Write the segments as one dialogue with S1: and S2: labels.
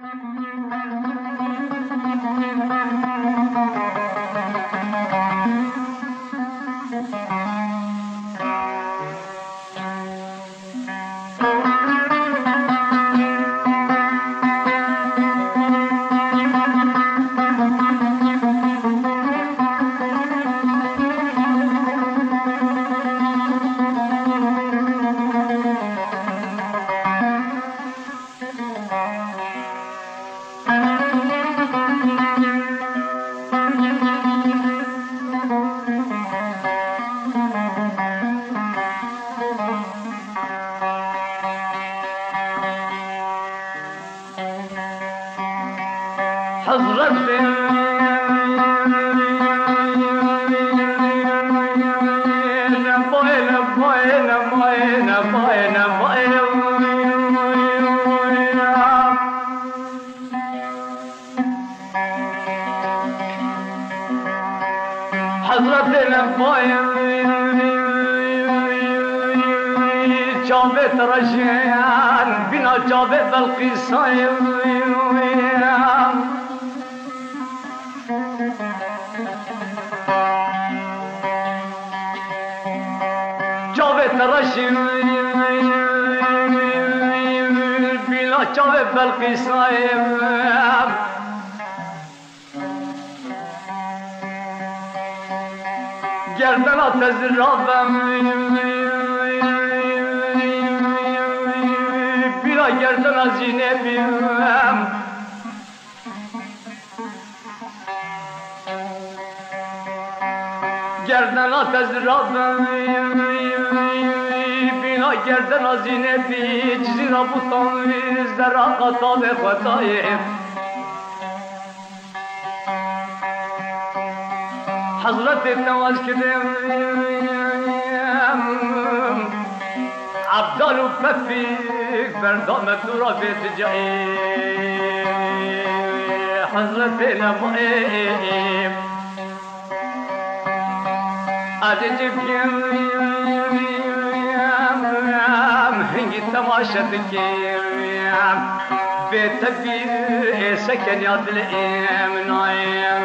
S1: جابت رجيان بنا جابت بالقصايم جابت رجيان بنا جابت بالقصايم گردنا تزرابم بیرا گردنا زینبیم گردنا تزرابم بیرا گردنا زینبی جزیرا بطامیز در آقاتاب خطاییم حضرت نواز کردم عبدال و ففیک بردامت را بیت جایی حضرت نوایم عجب کم هنگی تماشت کم بیت بیر سکن یاد لئیم نایم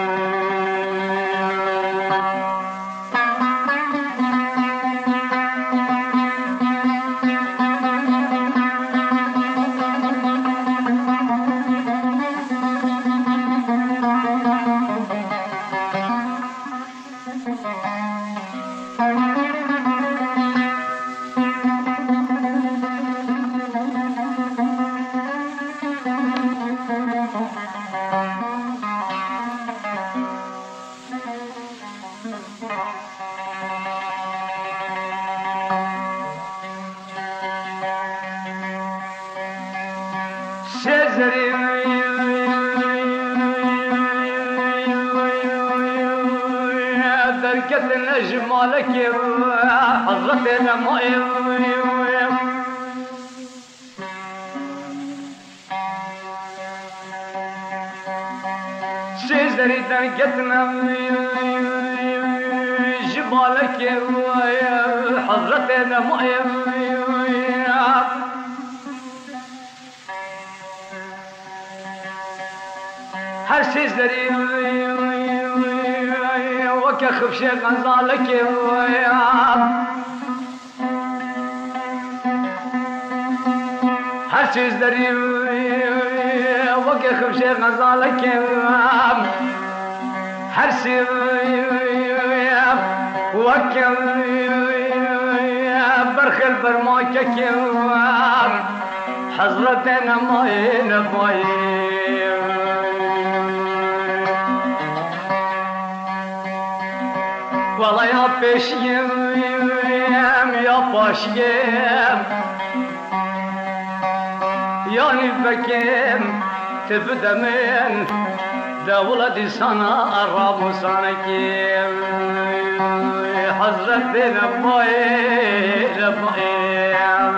S1: دركت الأجمالك حضرتنا مؤيم شجري دركتنا جبالك حضرتنا مؤيم هر شجري وكخف شيخ غزالك هر چیز داری وكخف شيخ غزالك هر چیز وكخف برخل برماكك حضرتنا ماين باين والله يا بشيم يا باشيم يا نبكيم تبدا من دولة سنة الرب سنكيم حضرتنا باين باين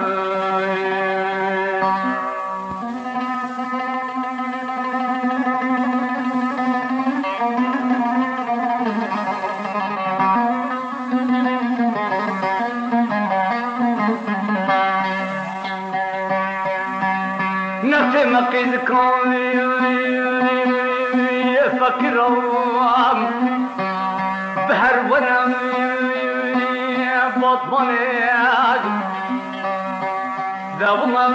S1: مقيد كان فكرهم بهر ونم بطمنيك دوما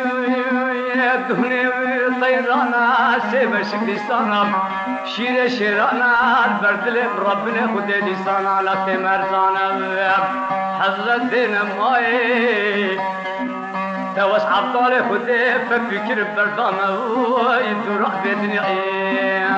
S1: دهني طيرانا سيب شكريستانا شير شيرانا بردل ربنا خدي لسانا لكي مرزانا حضرت دين ماي توس عبدالي خدي فكر بردانا ويدو روح بدني